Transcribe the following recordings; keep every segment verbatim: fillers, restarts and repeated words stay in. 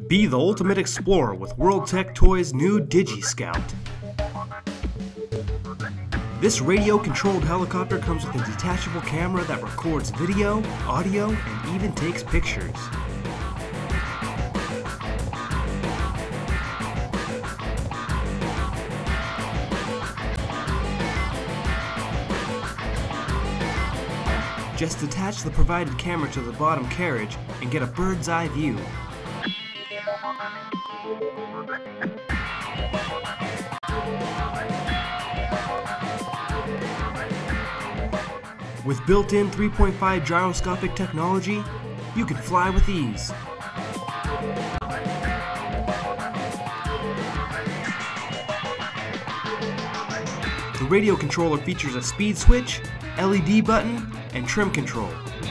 Be the ultimate explorer with World Tech Toys' new Digi Scout. This radio-controlled helicopter comes with a detachable camera that records video, audio, and even takes pictures. Just attach the provided camera to the bottom carriage and get a bird's eye view. With built-in three point five gyroscopic technology, you can fly with ease. The radio controller features a speed switch, L E D button, and trim control.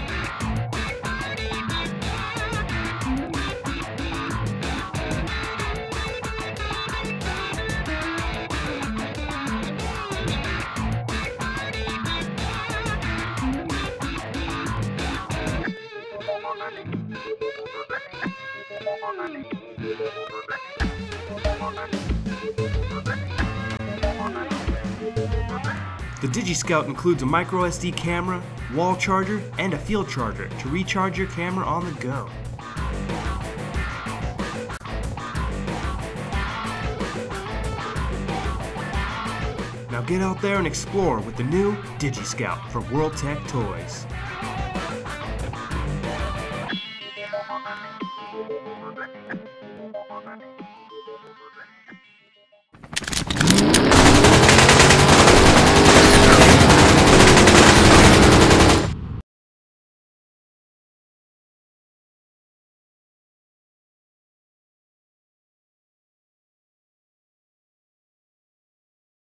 The Digi Scout includes a micro S D camera, wall charger, and a field charger to recharge your camera on the go. Now get out there and explore with the new Digi Scout from World Tech Toys.